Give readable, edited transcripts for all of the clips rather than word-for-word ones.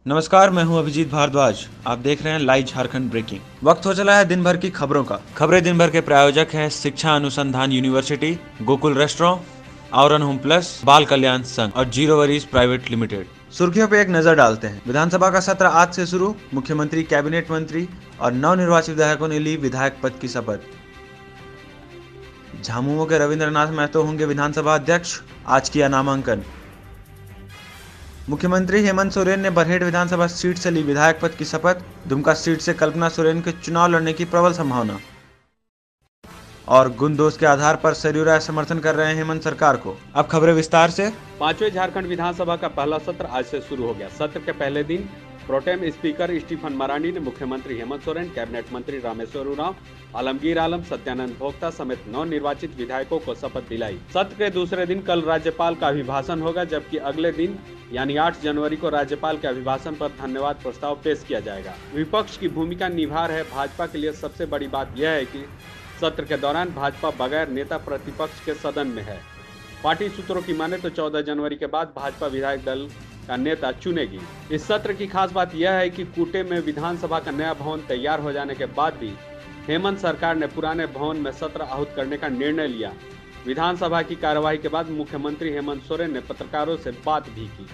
नमस्कार, मैं हूं अभिजीत भारद्वाज। आप देख रहे हैं लाइव झारखंड ब्रेकिंग। वक्त हो चला है दिन भर की खबरों का। खबरें दिन भर के प्रायोजक हैं शिक्षा अनुसंधान university, Gokul restaurant, Avaran home plus, Bal Kalyan संघ और जीरो वरीज प्राइवेट लिमिटेड। सुर्खियों पे एक नजर डालते हैं। विधानसभा का सत्र आज से शुरू। मुख्यमंत्री, कैबिनेट मंत्री और नवनिर्वाचित विधायकों ने ली विधायक पद की शपथ। झामुमो के रविंद्रनाथ महतो होंगे विधानसभा अध्यक्ष। आज किया नामांकन। मुख्यमंत्री हेमंत सोरेन ने बरहेट विधानसभा सीट से ली विधायक पद की शपथ। दुमका सीट से कल्पना सोरेन के चुनाव लड़ने की प्रबल संभावना। और गुण-दोष के आधार पर सरयू राय समर्थन कर रहे हैं हेमंत सरकार को। अब खबरें विस्तार से। पांचवें झारखंड विधानसभा का पहला सत्र आज से शुरू हो गया। सत्र के पहले दिन प्रोटेम स्पीकर स्टीफन मरांडी ने मुख्यमंत्री हेमंत सोरेन, कैबिनेट मंत्री रामेश्वर उरांव, आलमगीर आलम, सत्यानंद भोक्ता समेत नवनिर्वाचित विधायकों को शपथ दिलाई। सत्र के दूसरे दिन कल राज्यपाल का अभिभाषण होगा, जबकि अगले दिन यानी 8 जनवरी को राज्यपाल के अभिभाषण पर धन्यवाद प्रस्ताव पेश किया जाएगा। विपक्ष की भूमिका निभा रहे भाजपा के लिए सबसे बड़ी बात यह है कि सत्र के दौरान भाजपा बगैर नेता प्रतिपक्ष के सदन में है। पार्टी सूत्रों की माने तो 14 जनवरी के बाद भाजपा विधायक दल का नेता चुनेगी। इस सत्र की खास बात यह है कि कूटे में विधानसभा का नया भवन तैयार हो जाने के बाद भी हेमंत सरकार ने पुराने भवन में सत्र आहूत करने का निर्णय लिया। विधानसभा की कार्यवाही के बाद मुख्यमंत्री हेमंत सोरेन ने पत्रकारों से बात भी की।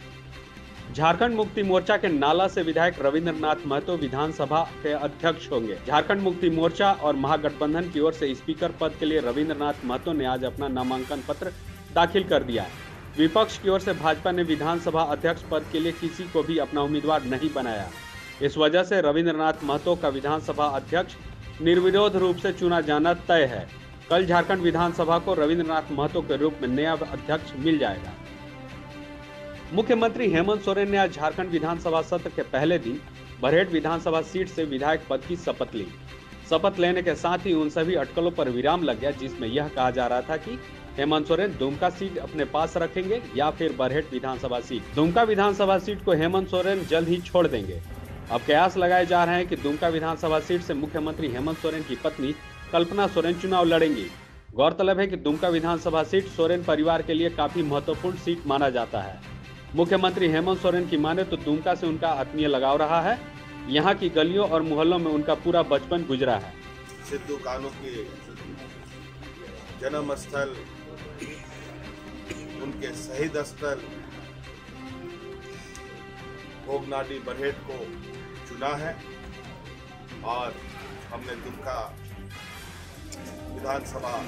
झारखंड मुक्ति मोर्चा के नाला से विधायक रविंद्रनाथ महतो विधानसभा के अध्यक्ष होंगे। झारखंड मुक्ति मोर्चा और महागठबंधन की ओर से स्पीकर पद के लिए रविंद्रनाथ महतो ने आज अपना नामांकन पत्र दाखिल कर दिया। विपक्ष की ओर से भाजपा ने विधानसभा अध्यक्ष पद के लिए किसी को भी अपना उम्मीदवार नहीं बनाया। इस वजह से रविंद्रनाथ महतो का विधानसभा अध्यक्ष निर्विरोध रूप से चुना जाना तय है। कल झारखंड विधानसभा को रविंद्रनाथ महतो के रूप में नया अध्यक्ष मिल जाएगा। मुख्यमंत्री हेमंत सोरेन ने आज झारखंड विधानसभा सत्र के पहले दिन बरहेट विधानसभा सीट से विधायक पद की शपथ ली। शपथ लेने के साथ ही उन सभी अटकलों पर विराम लग गया, जिसमें यह कहा जा रहा था कि हेमंत सोरेन दुमका सीट अपने पास रखेंगे या फिर बरहेट विधानसभा सीट। दुमका विधानसभा सीट को हेमंत सोरेन जल्द ही छोड़ देंगे। अब कयास लगाए जा रहे हैं कि दुमका विधानसभा सीट से मुख्यमंत्री हेमंत सोरेन की पत्नी कल्पना सोरेन चुनाव लड़ेंगी। गौरतलब है कि दुमका विधानसभा सीट सोरेन परिवार के लिए काफी महत्वपूर्ण सीट माना जाता है। मुख्यमंत्री हेमंत सोरेन की माने तो दुमका से उनका आत्मीय लगाव रहा है। यहाँ की गलियों और मोहल्लों में उनका पूरा बचपन गुजरा है। सिद्धू कान्हू के जन्म स्थल, उनके शहीद स्थल भोगनाडी बरहेट को चुना है और हमने दुमका विधानसभा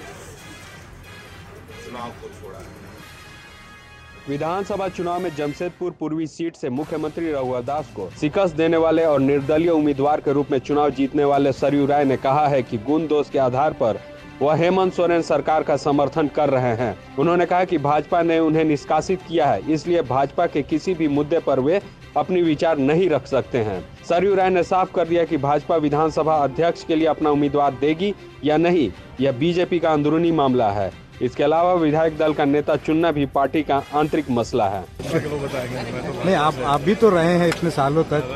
चुनाव को छोड़ा है। विधानसभा चुनाव में जमशेदपुर पूर्वी सीट से मुख्यमंत्री रघुवर दास को शिकस्त देने वाले और निर्दलीय उम्मीदवार के रूप में चुनाव जीतने वाले सरयू राय ने कहा है कि गुण दोष के आधार पर वह हेमंत सोरेन सरकार का समर्थन कर रहे हैं। उन्होंने कहा कि भाजपा ने उन्हें निष्कासित किया है, इसलिए भाजपा के किसी भी मुद्दे पर वे अपनी विचार नहीं रख सकते हैं। सरयू राय ने साफ कर दिया कि भाजपा विधानसभा अध्यक्ष के लिए अपना उम्मीदवार देगी या नहीं, यह बीजेपी का अंदरूनी मामला है। इसके अलावा विधायक दल का नेता चुनना भी पार्टी का आंतरिक मसला है। नहीं, आप भी तो रहे हैं इतने सालों तक।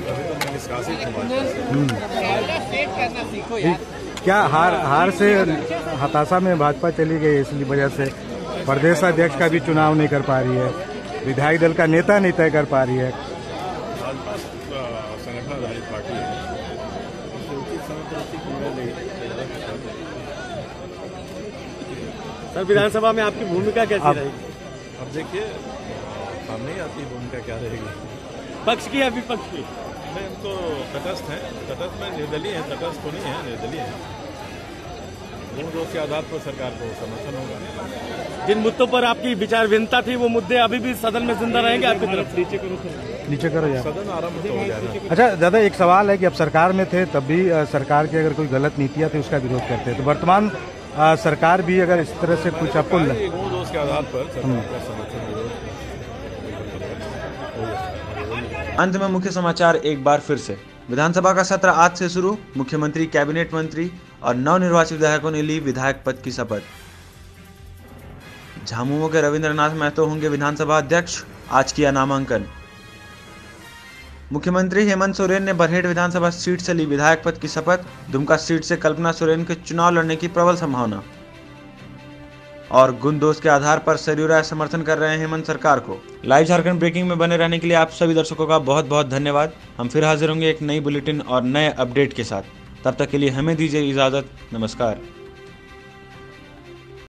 क्या हार से हताशा में भाजपा चली गई, इसलिए वजह से प्रदेश अध्यक्ष का भी चुनाव नहीं कर पा रही है, विधायक दल का नेता नहीं तय कर पा रही है। सर, विधानसभा में आपकी भूमिका कैसी रहेगी? अब देखिए, सामने ही आती भूमिका क्या रहेगी, पक्ष की या विपक्ष की? नहीं, हम तो तटस्थ हैं। तटस्थ में निर्दलीय है, तटस्थ तो नहीं है, निर्दलीय है। गुण दोष के आधार पर सरकार को समर्थन होगा। जिन मुद्दों पर आपकी विचार भिन्नता थी, वो मुद्दे अभी भी सदन में जिंदा रहेंगे आपकी तरफ? नीचे करो यार। सदन आरंभ तो हो जाएगा। अच्छा दादा, एक सवाल है कि अब सरकार में थे तब भी सरकार की अगर कोई गलत नीतियां थी उसका विरोध करते हैं, तो वर्तमान सरकार भी अगर इस तरह से कुछ आपको गुण दोष के आधार पर सरकार का समर्थन विरोध। अंत में मुख्य समाचार एक बार फिर से। विधानसभा का सत्र आज से शुरू। मुख्यमंत्री, कैबिनेट मंत्री और नवनिर्वाचित विधायकों ने ली विधायक पद की शपथ। झामुमो के रविंद्रनाथ महतो होंगे विधानसभा अध्यक्ष। आज किया नामांकन। मुख्यमंत्री हेमंत सोरेन ने बरहेट विधानसभा सीट से ली विधायक पद की शपथ। दुमका सीट से कल्पना सोरेन के चुनाव लड़ने की प्रबल संभावना। और गुण दोष के आधार पर सरयुरा समर्थन कर रहे हैं हेमंत सरकार को। लाइव झारखंड ब्रेकिंग में बने रहने के लिए आप सभी दर्शकों का बहुत बहुत धन्यवाद। हम फिर हाजिर होंगे एक नई बुलेटिन और नए अपडेट के साथ। तब तक के लिए हमें दीजिए इजाजत। नमस्कार।